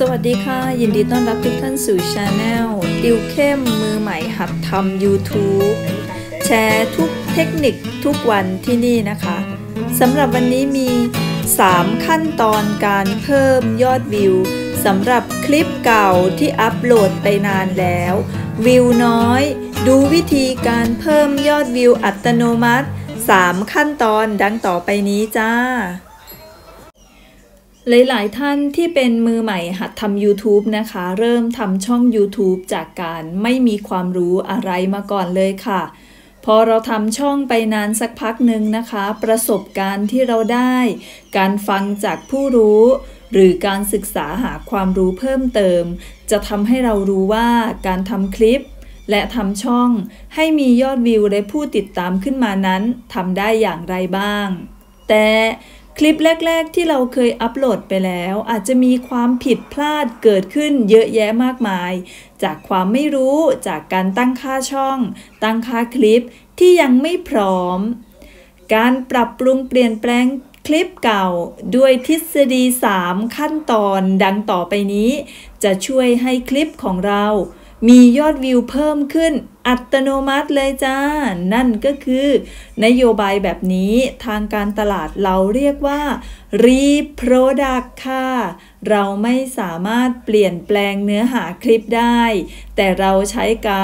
สวัสดีค่ะยินดีต้อนรับทุกท่านสู่ชาแนลติวเข้มมือใหม่หัดทำ YouTube แชร์ทุกเทคนิคทุกวันที่นี่นะคะสำหรับวันนี้มี3ขั้นตอนการเพิ่มยอดวิวสำหรับคลิปเก่าที่อัปโหลดไปนานแล้ววิวน้อยดูวิธีการเพิ่มยอดวิวอัตโนมัติ3ขั้นตอนดังต่อไปนี้จ้าหลายๆท่านที่เป็นมือใหม่หัดทำ YouTube นะคะเริ่มทำช่อง YouTube จากการไม่มีความรู้อะไรมาก่อนเลยค่ะพอเราทำช่องไปนานสักพักหนึ่งนะคะประสบการณ์ที่เราได้การฟังจากผู้รู้หรือการศึกษาหาความรู้เพิ่มเติมจะทำให้เรารู้ว่าการทำคลิปและทำช่องให้มียอดวิวและผู้ติดตามขึ้นมานั้นทำได้อย่างไรบ้างแต่คลิปแรกๆที่เราเคยอัปโหลดไปแล้วอาจจะมีความผิดพลาดเกิดขึ้นเยอะแยะมากมายจากความไม่รู้จากการตั้งค่าช่องตั้งค่าคลิปที่ยังไม่พร้อมการปรับปรุงเปลี่ยนแปลงคลิปเก่าด้วยทฤษฎี3ขั้นตอนดังต่อไปนี้จะช่วยให้คลิปของเรามียอดวิวเพิ่มขึ้นอัตโนมัติเลยจ้านั่นก็คือนโยบายแบบนี้ทางการตลาดเราเรียกว่า Reproduct ค่ะเราไม่สามารถเปลี่ยนแปลงเนื้อหาคลิปได้แต่เราใช้การ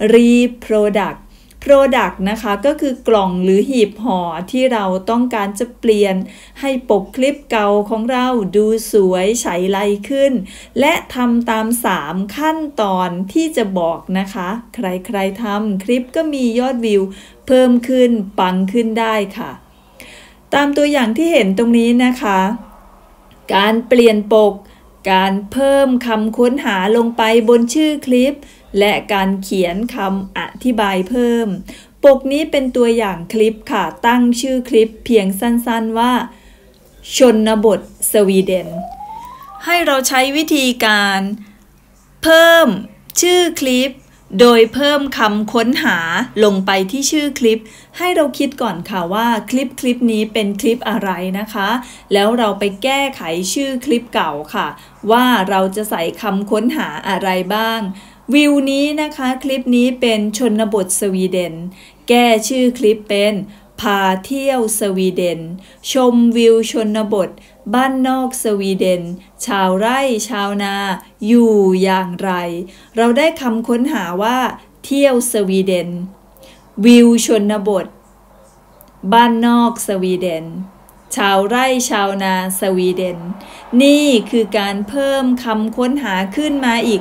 Reproduct Product นะคะก็คือกล่องหรือหีบห่อที่เราต้องการจะเปลี่ยนให้ปกคลิปเก่าของเราดูสวยฉายไลขึ้นและทำตาม3ขั้นตอนที่จะบอกนะคะใครๆทำคลิปก็มียอดวิวเพิ่มขึ้นปังขึ้นได้ค่ะตามตัวอย่างที่เห็นตรงนี้นะคะการเปลี่ยนปกการเพิ่มคำค้นหาลงไปบนชื่อคลิปและการเขียนคำอธิบายเพิ่มปกนี้เป็นตัวอย่างคลิปค่ะตั้งชื่อคลิปเพียงสั้นๆว่าชนบทสวีเดนให้เราใช้วิธีการเพิ่มชื่อคลิปโดยเพิ่มคำค้นหาลงไปที่ชื่อคลิปให้เราคิดก่อนค่ะว่าคลิปนี้เป็นคลิปอะไรนะคะแล้วเราไปแก้ไขชื่อคลิปเก่าค่ะว่าเราจะใส่คำค้นหาอะไรบ้างวิวนี้นะคะคลิปนี้เป็นชนบทสวีเดนแก้ชื่อคลิปเป็นพาเที่ยวสวีเดนชมวิวชนบทบ้านนอกสวีเดนชาวไร่ชาวนาอยู่อย่างไรเราได้คำค้นหาว่าเที่ยวสวีเดนวิวชนบทบ้านนอกสวีเดนชาวไร่ชาวนาสวีเดนนี่คือการเพิ่มคำค้นหาขึ้นมาอีก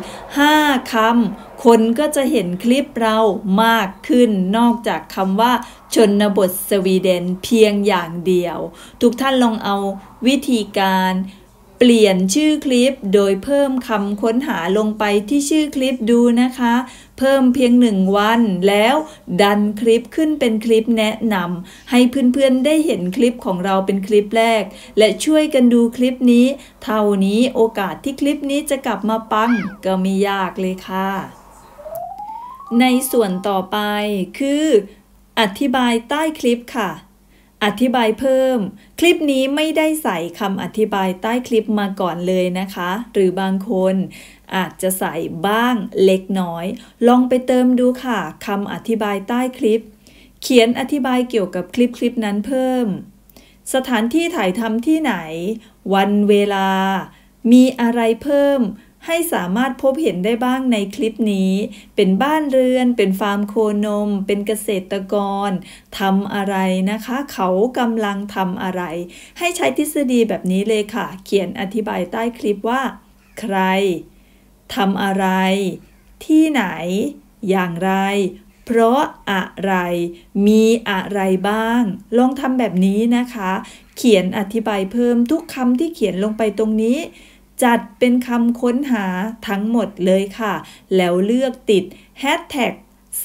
5คำคนก็จะเห็นคลิปเรามากขึ้นนอกจากคำว่าชนบทสวีเดนเพียงอย่างเดียวทุกท่านลองเอาวิธีการเปลี่ยนชื่อคลิปโดยเพิ่มคำค้นหาลงไปที่ชื่อคลิปดูนะคะเพิ่มเพียง1วันแล้วดันคลิปขึ้นเป็นคลิปแนะนำให้เพื่อนๆได้เห็นคลิปของเราเป็นคลิปแรกและช่วยกันดูคลิปนี้เท่านี้โอกาสที่คลิปนี้จะกลับมาปังก็ไม่ยากเลยค่ะในส่วนต่อไปคืออธิบายใต้คลิปค่ะอธิบายเพิ่มคลิปนี้ไม่ได้ใส่คำอธิบายใต้คลิปมาก่อนเลยนะคะหรือบางคนอาจจะใส่บ้างเล็กน้อยลองไปเติมดูค่ะคำอธิบายใต้คลิปเขียนอธิบายเกี่ยวกับคลิปนั้นเพิ่มสถานที่ถ่ายทำที่ไหนวันเวลามีอะไรเพิ่มให้สามารถพบเห็นได้บ้างในคลิปนี้เป็นบ้านเรือนเป็นฟาร์มโคนมเป็นเกษตรกรทำอะไรนะคะเขากำลังทำอะไรให้ใช้ทฤษฎีแบบนี้เลยค่ะเขียนอธิบายใต้คลิปว่าใครทำอะไรที่ไหนอย่างไรเพราะอะไรมีอะไรบ้างลองทำแบบนี้นะคะเขียนอธิบายเพิ่มทุกคำที่เขียนลงไปตรงนี้จัดเป็นคำค้นหาทั้งหมดเลยค่ะแล้วเลือกติดแฮชแท็ก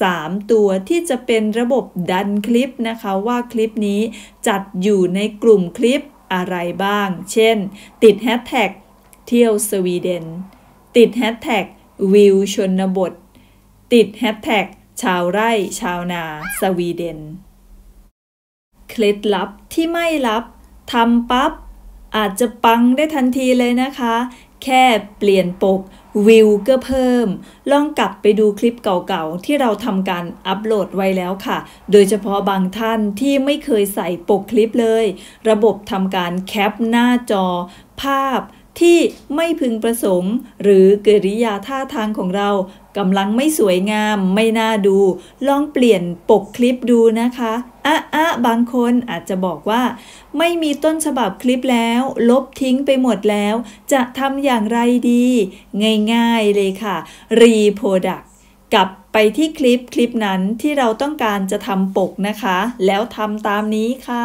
3ตัวที่จะเป็นระบบดันคลิปนะคะว่าคลิปนี้จัดอยู่ในกลุ่มคลิปอะไรบ้างเช่นติดแฮชแท็กเที่ยวสวีเดนติดแฮชแท็กวิวชนบทติดแฮชแท็กชาวไร่ชาวนาสวีเดนเคล็ดลับที่ไม่ลับทำปั๊บ อาจจะปังได้ทันทีเลยนะคะแค่เปลี่ยนปกวิวก็เพิ่มลองกลับไปดูคลิปเก่าๆที่เราทำการอัปโหลดไว้แล้วค่ะโดยเฉพาะบางท่านที่ไม่เคยใส่ปกคลิปเลยระบบทำการแคปหน้าจอภาพที่ไม่พึงประสงค์หรือกิริยาท่าทางของเรากำลังไม่สวยงามไม่น่าดูลองเปลี่ยนปกคลิปดูนะคะบางคนอาจจะบอกว่าไม่มีต้นฉบับคลิปแล้วลบทิ้งไปหมดแล้วจะทำอย่างไรดีง่ายๆเลยค่ะ Reproduct กลับไปที่คลิปนั้นที่เราต้องการจะทำปกนะคะแล้วทำตามนี้ค่ะ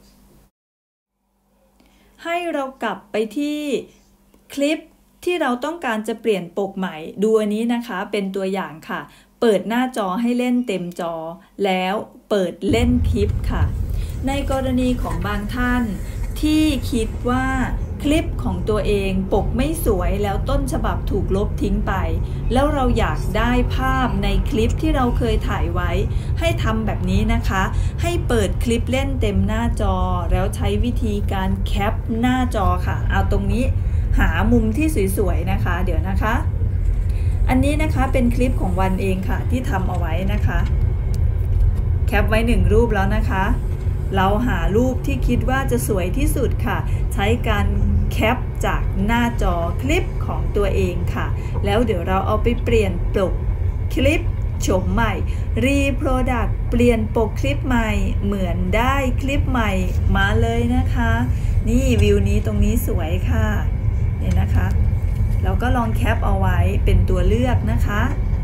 ให้เรากลับไปที่คลิปที่เราต้องการจะเปลี่ยนปกใหม่ดูอันนี้นะคะเป็นตัวอย่างค่ะเปิดหน้าจอให้เล่นเต็มจอแล้วเปิดเล่นคลิปค่ะในกรณีของบางท่านที่คิดว่าคลิปของตัวเองปกไม่สวยแล้วต้นฉบับถูกลบทิ้งไปแล้วเราอยากได้ภาพในคลิปที่เราเคยถ่ายไว้ให้ทำแบบนี้นะคะให้เปิดคลิปเล่นเต็มหน้าจอแล้วใช้วิธีการแคปหน้าจอค่ะเอาตรงนี้หามุมที่สวยๆนะคะเดี๋ยวนะคะอันนี้นะคะเป็นคลิปของวันเองค่ะที่ทำเอาไว้นะคะแคปไว้1รูปแล้วนะคะเราหารูปที่คิดว่าจะสวยที่สุดค่ะใช้การแคปจากหน้าจอคลิปของตัวเองค่ะแล้วเดี๋ยวเราเอาไปเปลี่ยนปกคลิปโฉมใหม่ Reproduct เปลี่ยนปกคลิปใหม่เหมือนได้คลิปใหม่มาเลยนะคะนี่วิวนี้ตรงนี้สวยค่ะนี่นะคะเราก็ลองแคปเอาไว้เป็นตัวเลือกนะคะ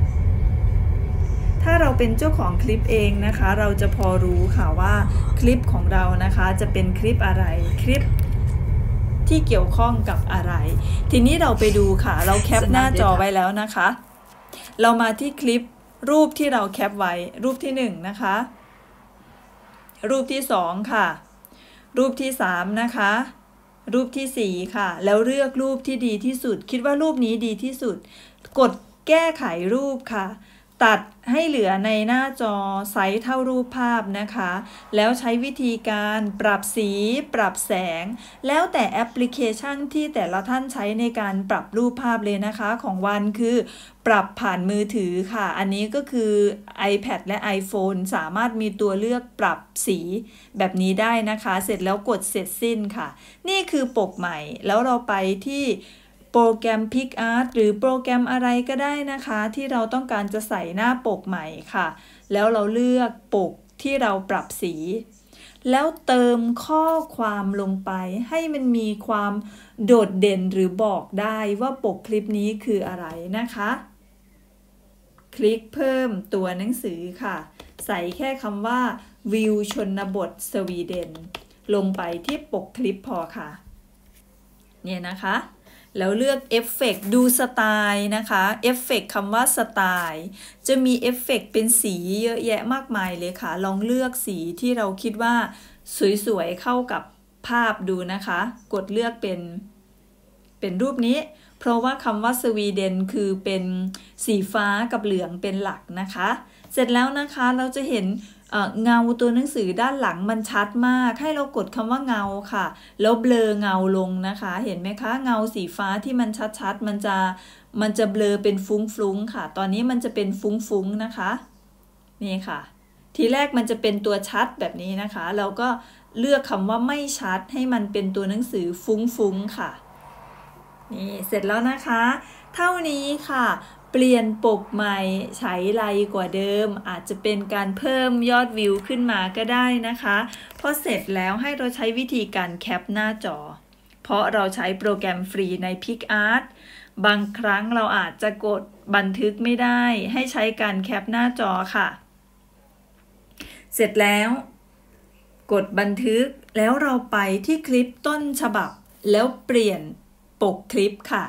ถ้าเราเป็นเจ้าของคลิปเองนะคะเราจะพอรู้ค่ะว่าคลิปของเรานะคะจะเป็นคลิปอะไรคลิปที่เกี่ยวข้องกับอะไรทีนี้เราไปดูค่ะเราแคปหน้าจอไว้แล้วนะคะเรามาที่คลิปรูปที่เราแคปไว้รูปที่1นะคะรูปที่2ค่ะรูปที่3นะคะรูปที่4ค่ะแล้วเลือกรูปที่ดีที่สุดคิดว่ารูปนี้ดีที่สุดกดแก้ไขรูปค่ะตัดให้เหลือในหน้าจอไซส์เท่ารูปภาพนะคะแล้วใช้วิธีการปรับสีปรับแสงแล้วแต่แอปพลิเคชันที่แต่ละท่านใช้ในการปรับรูปภาพเลยนะคะของวันคือปรับผ่านมือถือค่ะอันนี้ก็คือ iPad และ iPhone สามารถมีตัวเลือกปรับสีแบบนี้ได้นะคะเสร็จแล้วกดเสร็จสิ้นค่ะนี่คือปกใหม่แล้วเราไปที่โปรแกรม PicArt หรือโปรแกรมอะไรก็ได้นะคะที่เราต้องการจะใส่หน้าปกใหม่ค่ะแล้วเราเลือกปกที่เราปรับสีแล้วเติมข้อความลงไปให้มันมีความโดดเด่นหรือบอกได้ว่าปกคลิปนี้คืออะไรนะคะคลิกเพิ่มตัวหนังสือค่ะใส่แค่คำว่าวิวชนบทสวีเดนลงไปที่ปกคลิปพอค่ะเนี่ยนะคะแล้วเลือกเอฟเฟกต์ดูสไตล์นะคะเอฟเฟกต์คำว่าสไตล์จะมีเอฟเฟกต์เป็นสีเยอะแยะมากมายเลยค่ะลองเลือกสีที่เราคิดว่าสวยๆเข้ากับภาพดูนะคะกดเลือกเป็นรูปนี้เพราะว่าคำว่าสวีเดนคือเป็นสีฟ้ากับเหลืองเป็นหลักนะคะเสร็จแล้วนะคะเราจะเห็นเงาตัวหนังสือด้านหลังมันชัดมากให้เรากดคำว่าเงาค่ะแล้วเบลอเงาลงนะคะเห็นไหมคะเงาสีฟ้าที่มันชัดๆมันจะเบลอเป็นฟุ้งๆค่ะตอนนี้มันจะเป็นฟุ้งๆนะคะนี่ค่ะทีแรกมันจะเป็นตัวชัดแบบนี้นะคะเราก็เลือกคำว่าไม่ชัดให้มันเป็นตัวหนังสือฟุ้งๆค่ะนี่เสร็จแล้วนะคะเท่านี้ค่ะเปลี่ยนปกใหม่ใช้ไลกว่าเดิมอาจจะเป็นการเพิ่มยอดวิวขึ้นมาก็ได้นะคะพอเสร็จแล้วให้เราใช้วิธีการแคปหน้าจอเพราะเราใช้โปรแกรมฟรีใน PicArt บางครั้งเราอาจจะกดบันทึกไม่ได้ให้ใช้การแคปหน้าจอค่ะเสร็จแล้วกดบันทึกแล้วเราไปที่คลิปต้นฉบับแล้วเปลี่ยนปกคลิปค่ะ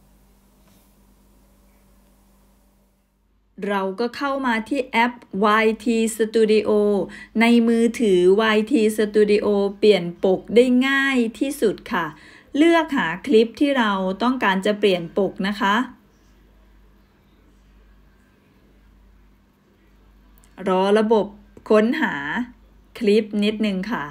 เราก็เข้ามาที่แอป YT Studio ในมือถือ YT Studio เปลี่ยนปกได้ง่ายที่สุดค่ะเลือกหาคลิปที่เราต้องการจะเปลี่ยนปกนะคะรอระบบค้นหาคลิปนิดนึงค่ะ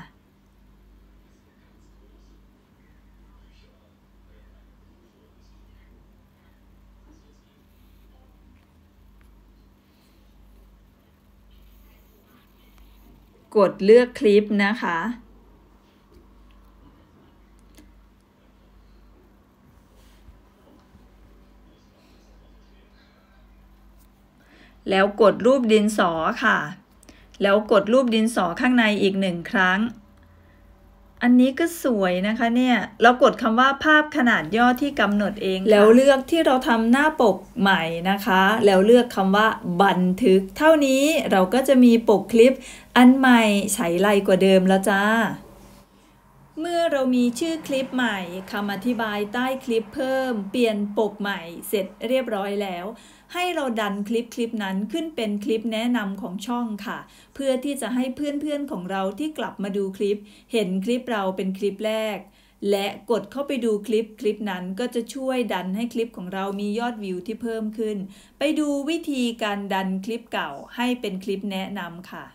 กดเลือกคลิปนะคะแล้วกดรูปดินสอค่ะแล้วกดรูปดินสอข้างในอีก1 ครั้งอันนี้ก็สวยนะคะเนี่ยเรากดคำว่าภาพขนาดย่อที่กำหนดเองแล้วเลือกที่เราทำหน้าปกใหม่นะคะแล้วเลือกคำว่าบันทึกเท่านี้เราก็จะมีปกคลิปอันใหม่ใช้ไล่กว่าเดิมแล้วจ้าเมื่อเรามีชื่อคลิปใหม่คำอธิบายใต้คลิปเพิ่มเปลี่ยนปกใหม่เสร็จเรียบร้อยแล้วให้เราดันคลิปนั้นขึ้นเป็นคลิปแนะนำของช่องค่ะเพื่อที่จะให้เพื่อนๆของเราที่กลับมาดูคลิปเห็นคลิปเราเป็นคลิปแรกและกดเข้าไปดูคลิปนั้นก็จะช่วยดันให้คลิปของเรามียอดวิวที่เพิ่มขึ้นไปดูวิธีการดันคลิปเก่าให้เป็นคลิปแนะนำค่ะ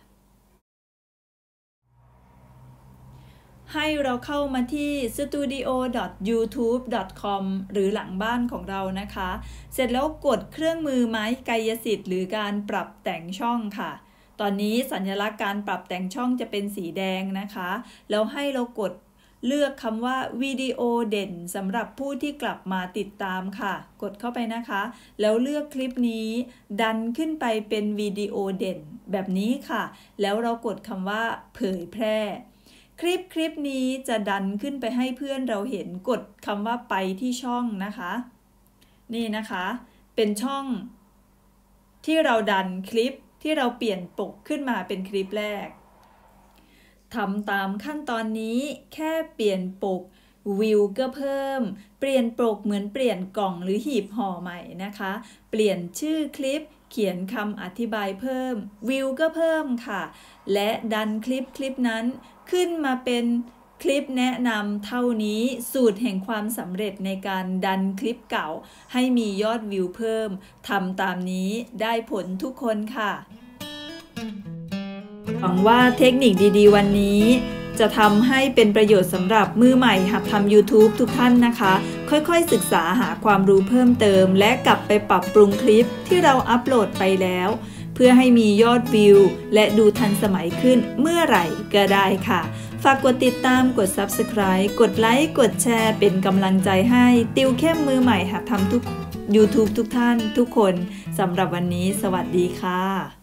ให้เราเข้ามาที่ studio.youtube.com หรือหลังบ้านของเรานะคะเสร็จแล้วกดเครื่องมือไม้กายสิทธิ์หรือการปรับแต่งช่องค่ะตอนนี้สัญลักษณ์การปรับแต่งช่องจะเป็นสีแดงนะคะแล้วให้เรากดเลือกคำว่าวิดีโอเด่นสำหรับผู้ที่กลับมาติดตามค่ะกดเข้าไปนะคะแล้วเลือกคลิปนี้ดันขึ้นไปเป็นวิดีโอเด่นแบบนี้ค่ะแล้วเรากดคำว่าเผยแพร่คลิปนี้จะดันขึ้นไปให้เพื่อนเราเห็นกดคำว่าไปที่ช่องนะคะนี่นะคะเป็นช่องที่เราดันคลิปที่เราเปลี่ยนปกขึ้นมาเป็นคลิปแรกทำตามขั้นตอนนี้แค่เปลี่ยนปกวิวก็เพิ่มเปลี่ยนปกเหมือนเปลี่ยนกล่องหรือหีบห่อใหม่นะคะเปลี่ยนชื่อคลิปเขียนคำอธิบายเพิ่มวิวก็เพิ่มค่ะและดันคลิปนั้นขึ้นมาเป็นคลิปแนะนำเท่านี้สูตรแห่งความสำเร็จในการดันคลิปเก่าให้มียอดวิวเพิ่มทำตามนี้ได้ผลทุกคนค่ะหวังว่าเทคนิคดีๆวันนี้จะทำให้เป็นประโยชน์สำหรับมือใหม่หัดทำ YouTube ทุกท่านนะคะค่อยๆศึกษาหาความรู้เพิ่มเติมและกลับไปปรับปรุงคลิปที่เราอัปโหลดไปแล้วเพื่อให้มียอดวิวและดูทันสมัยขึ้นเมื่อไหร่ก็ได้ค่ะฝากกดติดตามกด Subscribe กดไลค์กดแชร์เป็นกำลังใจให้ติวเข้มมือใหม่หัดทำYouTube ทุกท่านทุกคนสำหรับวันนี้สวัสดีค่ะ